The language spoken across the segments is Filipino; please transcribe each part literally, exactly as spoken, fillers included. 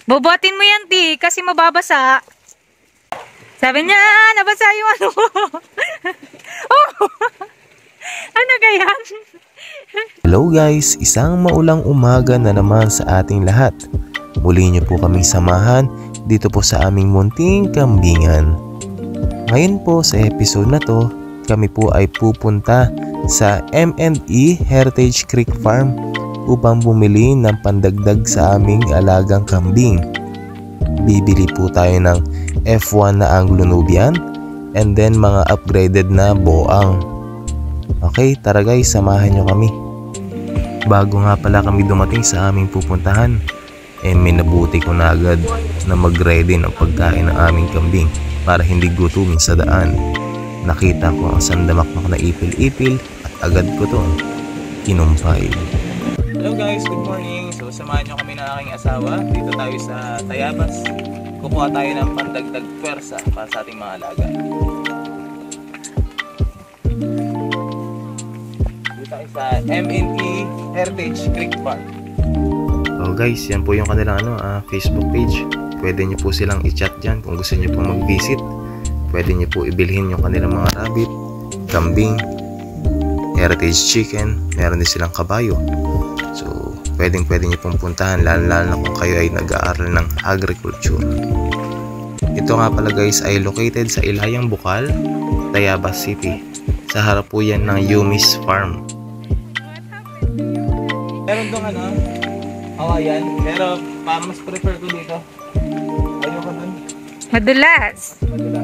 Bobotin mo yan, Ti, kasi mababasa. Sabi niya, nabasa yung ano. Oh! Ano ganyan? Hello guys, isang maulang umaga na naman sa ating lahat. Muli niyo po kaming samahan dito po sa aming munting kambingan. Ngayon po sa episode na to, kami po ay pupunta sa M and E Heritage Creek Farm upang bumili ng pandagdag sa aming alagang kambing. Bibili po tayo ng F one na Anglo-Nubian and then mga upgraded na boang. Okay, tara guys, samahan nyo kami. Bago nga pala kami dumating sa aming pupuntahan, eh minabuti ko na agad na mag-ready ng pagkain ng aming kambing para hindi gutumin sa daan. Nakita ko ang sandamakmak na ipil-ipil at agad ko to kinumpay. Hello guys, good morning. So samahan nyo kami ng aking asawa. Dito tayo sa Tayabas. Kukuha tayo ng pandagdag pwersa para sa ating mga alaga. Dito tayo sa M and E Heritage Creek Farm. Oh guys, yan po yung kanilang ano, uh, Facebook page. Pwede nyo po silang i-chat dyan kung gusto nyo po mag-visit. Pwede nyo po ibilhin yung kanilang mga rabbit, kambing, heritage chicken, meron din silang kabayo. So, pwedeng pwede nyo pong puntahan, lalo-lalo na kung kayo ay nag-aaral ng agriculture. Ito nga pala guys ay located sa Ilayang Bukal, Tayabas City. Sa harap po yan ng Yumi's Farm. Meron dong ano, Hawaiian, pero para mas prefer ko dito. Ayoko dun. Madulas. Madulas.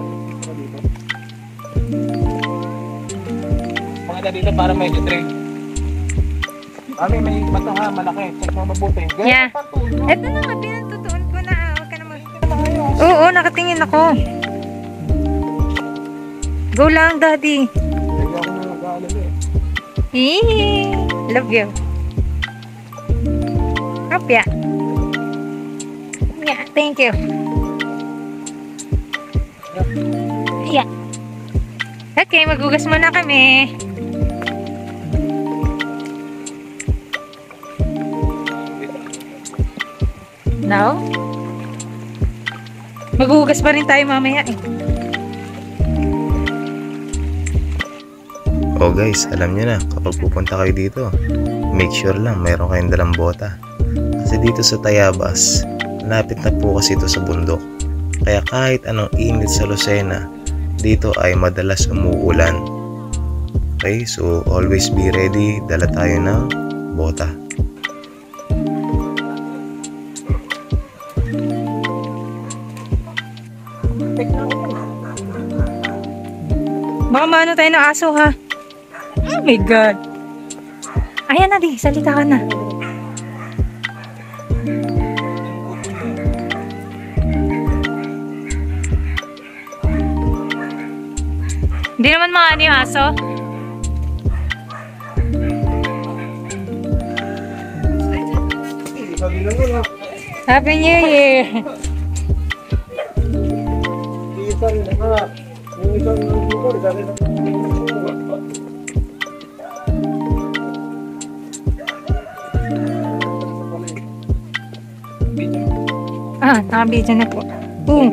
Mga dito para medyo trade. Kami may mata ha, malaki. Check mo mabuti. Yeah. Ito na nga, pinatutuon ko na. Huwag ka na mag... Oo, nakatingin ako. Go lang, daddy. Hindi ako na nag-aalala eh. Eee, love you. Kapya. Yeah, thank you. Yeah. Okay, magugas muna kami. No? Maghuhugas pa rin tayo mamaya eh. Oh guys, alam nyo na, kapag pupunta kayo dito, make sure lang mayroon kayong dalang bota. Kasi dito sa Tayabas, lapit na po kasi ito sa bundok. Kaya kahit anong init sa Lucena, dito ay madalas umuulan. Okay, so always be ready, dala tayo ng bota. Baka maano tayo ng aso ha. Oh my God. Ayan na di, salita ka na. Hindi naman maano yung aso. Happy New Year. Ah, nakabidyo na po. Boom.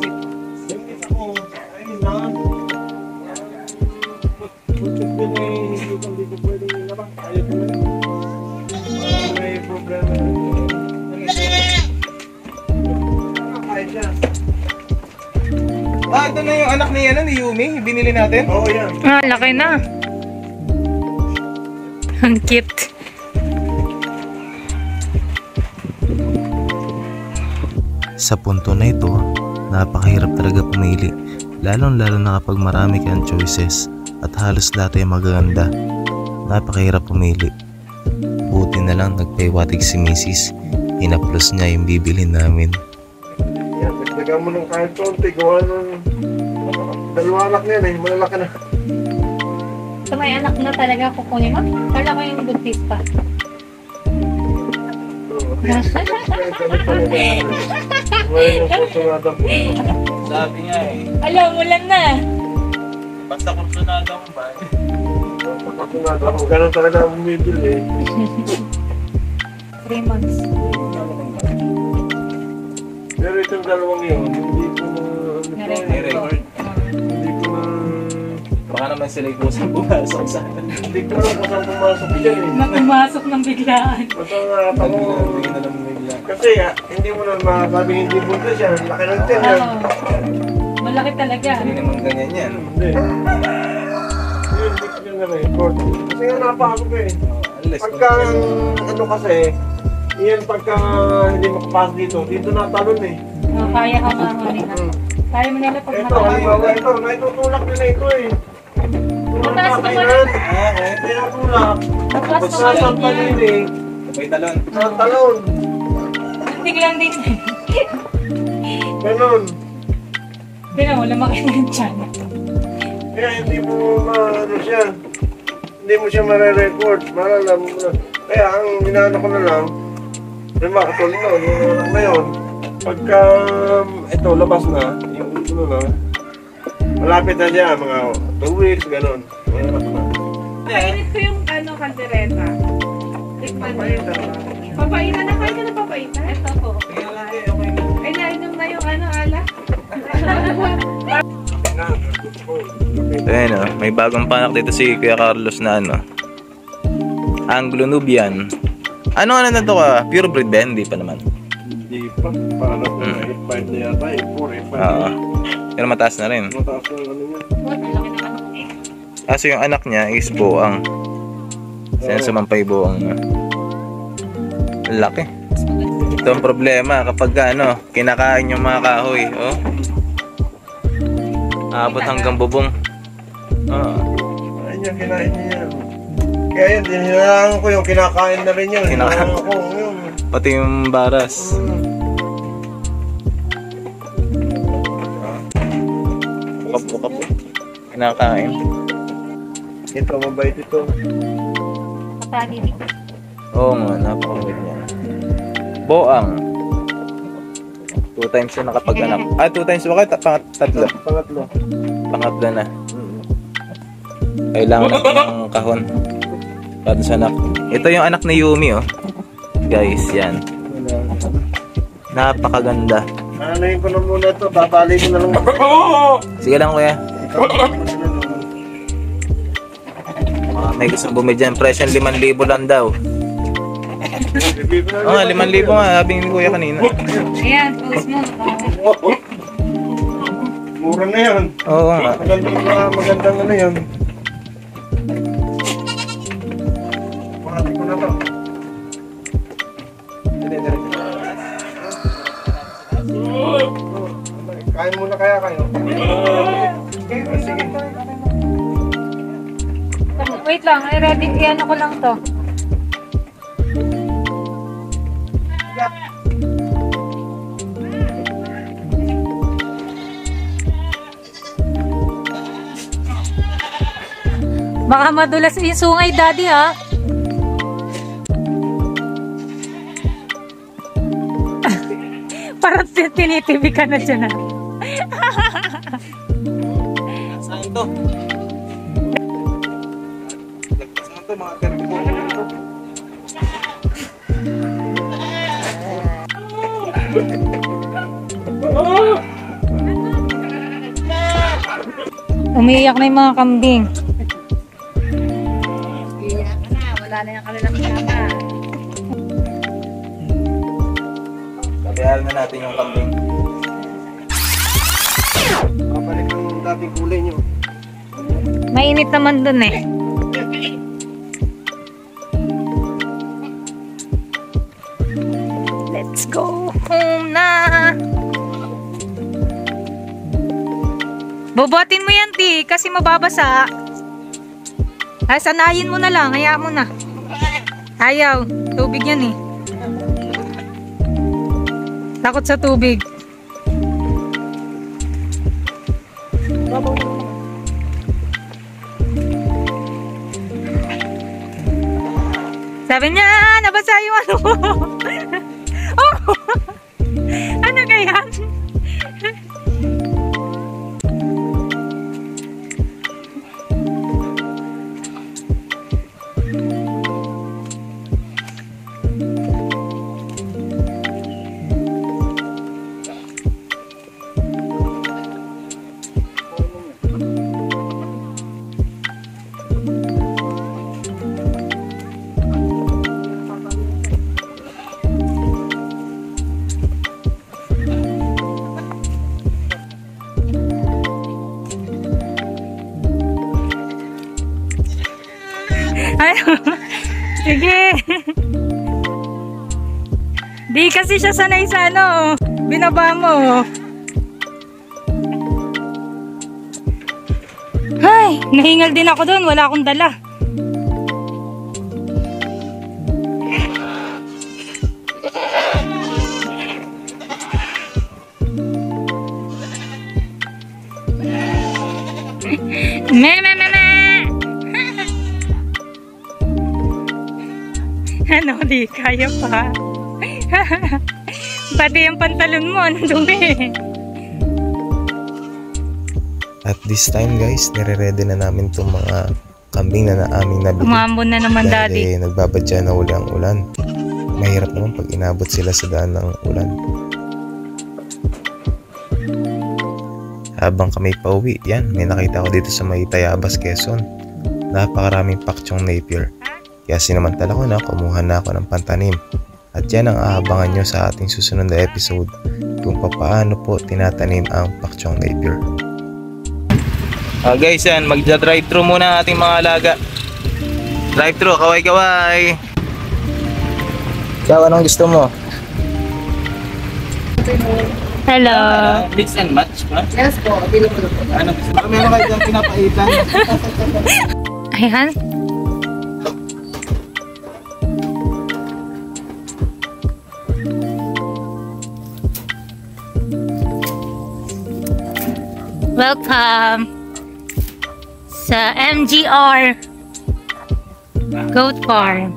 Ah, ito na yung anak ni, ano, ni Yumi, binili natin? Oo, yan. Ah, laki na. Ang cute. Sa punto na ito, napakahirap talaga pumili, lalong-lalo na kapag marami kang choices at halos lahat ay magaganda. Napakahirap pumili. Buti na lang nagpaywatig si Missus, inaplos niya yung bibilhin namin. Yan, nagdagan mo ng kahit konti, gawa ng dalawa anak niya na, malalaki na. So may anak na talaga kukunin mo? Kala ko yung buntis pa. Sabi niya eh. Alam mo lang na. Basta kursunada mo ba? Ganun talaga ang bumibili eh. Three months. itong dalawang yun, hindi ko na, ano May to, record. hindi ko na, Baka naman sila yung kusang pumasok sa hindi ko alam kung saan pumasok dyan eh. Na pumasok ng biglaan. Basta nga, tango, Hindi na naman bigla. kasi ah, hindi mo na masabing hindi buntis yan, laki ng tiyan yan. Oo. Malaki talaga. Hindi naman ganyan yan. Hindi. Yun, hindi ko yun na-record. Kasi nga napakagod eh. Oh, unless Pagka, kung- ano kasi, yan pagka hindi makapasok dito, dito natalon eh. Oh, kaya ka mahuli na. Hmm. Kaya mo nila pag Ito, nakakaya. halimbawa ito, naitutulak nila ito eh. Tulak Mataas na naman. kainan. Ah, okay. Tinutulak. Tapos Tapos naman nasa palin yan. eh. May talon. Sa talon. Biglang din. Ganon. Tingnan mo, lumaki na yung tiyan. Kaya hindi mo maano siya. Hindi mo siya mare-record. Malalam mo na. Kaya ang inaano ko na lang, may makatulong na, yung anak na yun. Pagka um, ito, labas na, yung ulo na, malapit na siya, mga two weeks, ganon. May anak na. Painit ko yung ano, kaldereta. Tikman mo. Papayita na. Papaitan na kayo na papaitan. Ito po. Ay, nainom na yung ano, ala. Ayan o, may bagong panak dito si Kuya Carlos na ano, Anglo-Nubian. Ano ano na to ka? Pure breed ba? Hindi pa naman. Hindi pa. Para po Hmm. eight five na yata, eight four, eight five. Oo. Pero mataas na rin. Mataas na ano niya. What? Malaki na ano eh. Kaso yung anak niya is buang. Saan sumampay buang na. Ang laki. Ito ang problema kapag ano, kinakain yung mga kahoy. Oh. Abot hanggang bubong. Oo. Ayun yung kinain niya yan. Kaya yun, dinilangan ko yung kinakain na rin yun. Kinakain. Hinahangan ko yun. Pati yung baras. Bukap-bukap po. Kinakain. Ito, mabait ito. Patali dito. Oo nga, napakabait niya. Boang. Two times na nakapag-anak. Ah, two times ba kayo? Ta- Pangat tatlo. Pangatlo. Pangatlo na. Kailangan ng kahon. Para sa anak. Ito yung anak ni Yumi, oh. Guys, yan. Wala. Napakaganda. Aanayin ko na muna ito. Babali ko na lang. Sige lang, kuya. Ah, may gusto bumidyan. Presyo limang libo lang daw. Oo, oh, limang libo nga. Sabi ni kuya kanina. Ayan, post mo. Mura na yan. Oo nga. Magandang, uh, magandang ano yan. Mahati ko na to. Kain muna kaya kayo. Ah, sige. Wait lang, ay ready. Iyan ako lang to. Baka madulas yung sungay, daddy, ha? Parang tinitibi ka na dyan, ha? Saan to? Saan to mga termiko nito? Umiiyak na yung mga kambing. Wala na yung kanilang kasama. Sabihan na natin yung kambing. Babalik ang dating kulay nyo. Mainit naman dun eh. Let's go home na. Bobotin mo yan, Ti, kasi mababasa. Ay, sanayin mo na lang. Hayaan mo na. Ayaw. Tubig yan eh. Takot sa tubig. Sabi niya, nabasa yung ano mo. Oh! Ano kaya? Di kasi siya sanay sa ano. Binaba mo. Ay, nahingal din ako doon. Wala akong dala. Me, me, me, me. Ano, di kaya pa. Pati yung pantalon mo, ang dumi. At this time guys, nire-ready na namin itong mga kambing na na aming nabili. Umambon na naman, daddy. Dahil nagbabadya na uli ang ulan. Mahirap naman pag inabot sila sa daan ng ulan. Habang kami pauwi, yan, may nakita ko dito sa may Tayabas, Quezon. Napakaraming paksyong napier. Kaya sinamantala ko na, kumuha na ako ng pantanim. At yan ang aabangan nyo sa ating susunod na episode kung paano po tinatanim ang paksyong napier. Ah guys, yan, magja-drive-thru muna ang ating mga alaga. Drive-thru, kaway-kaway. Ikaw, anong gusto mo? Hello. Mix and match, ha? Yes po, available po. Ano gusto mo? Meron kayo dyan pinapaitan. Ayan. Welcome sa M G R Goat Farm.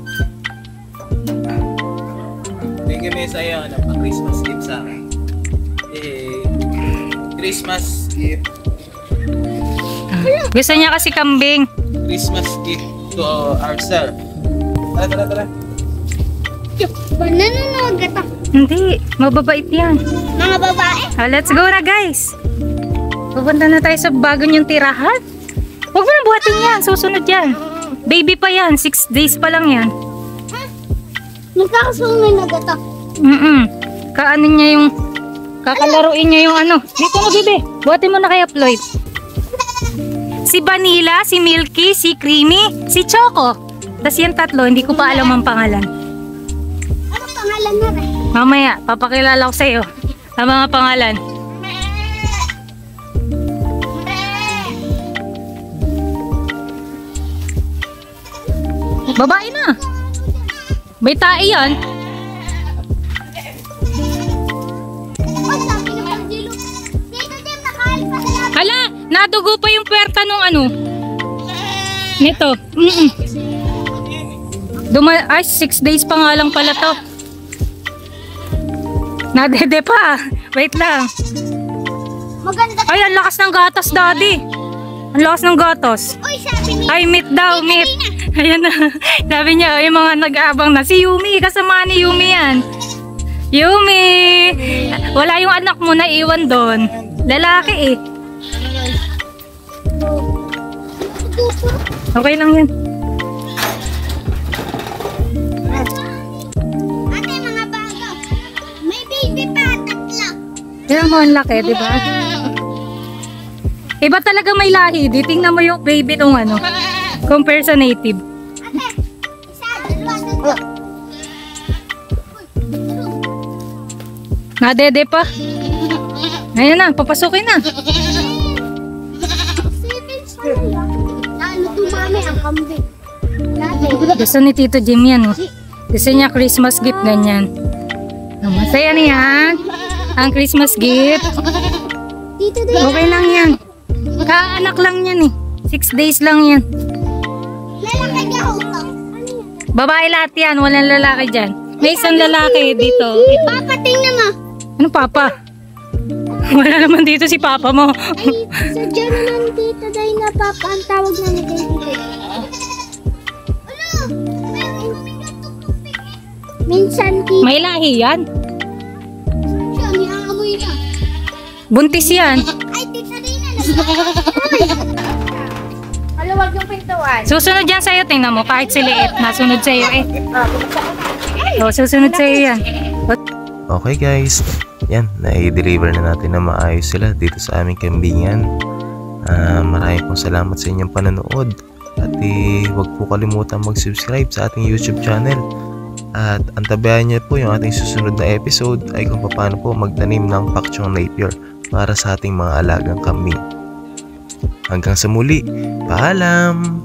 Thank you, Miss, sa'yo. Ano pa Christmas gift sa akin? Eh, Christmas gift. Gusto niya kasi kambing. Christmas gift to ourselves. Tara, tara, tara. Nanonood ka ta. Hindi, mababait yan. Mga babae. Ah, let's go na guys. Pupunta na tayo sa bago niyong tirahan. Huwag mo na buhatin yan, susunod yan. Baby pa yan, six days pa lang yan. Nagkakasungay na gata. Mm-mm. Kaano niya yung, kakalaruin niya yung ano. Dito na, bebe. Buhatin mo na kaya, Floyd. Si Vanilla, si Milky, si Creamy, si Choco. Tapos yung tatlo, hindi ko pa alam ang pangalan. Ano pangalan na rin? Mamaya, papakilala ko sa'yo ang mga pangalan. Babae na. May tae yan. Oh, sabi ng pagdilo. Dito din, nakaalis pa sila. Hala, nadugo pa yung puwerta nung ano. Nito. Mm-mm. Duma ay, six days pa nga lang pala to. Nadede pa. Wait lang. Maganda. Ay, ang lakas ng gatas, daddy. Ang lakas ng gatas. Uy, sabi ni... Ay, meet daw, meet. Ayan na. Sabi niya, yung mga nag-aabang na. Si Yumi, kasama ni Yumi yan. Yumi! Wala yung anak mo na iwan doon. Lalaki eh. Okay lang yan. Ate, mga bago. May baby pa, tatlo. Kaya mo ang laki, di ba? Iba talaga may lahi. Di tingnan mo yung baby nung ano. Compare sa native. Ate, isa, dalawa, tatlo. Nadede pa. Ayan na, papasukin na. Seven sana. Lalo tumami ang kambing. Dati. Gusto ni Tito Jim yan. Oh. Gusto niya Christmas gift ganyan. Oh, masaya niyan. Ang Christmas gift. Dito din. Okay lang yan. Kaanak lang yan eh. Six days lang yan. Lalaki ka uto. Babae lahat yan. Walang lalaki dyan. May isang lalaki dito. Papa, tingnan mo. Ano papa? Wala naman dito si papa mo. Ay, sadya naman dito dahil na papa ang tawag na nagay dito. Ano? Minsan dito. May lahi yan. Siya, niaamoy na. Buntis yan. Ay, tita Rina. Maluwag yung pintuan. Susunod yan sa'yo. Tingnan mo. Kahit siliit. Nasunod sa'yo eh. O, susunod sa'yo yan. Okay guys, yan, na-deliver na natin na maayos sila dito sa aming kambingan. Uh, maraming pong salamat sa inyong panonood. At eh, huwag po kalimutan mag-subscribe sa ating YouTube channel At antabayan niyo po yung ating susunod na episode ay kung paano po magtanim ng Pakchong Napier para sa ating mga alagang kambing. Hanggang sa muli, paalam!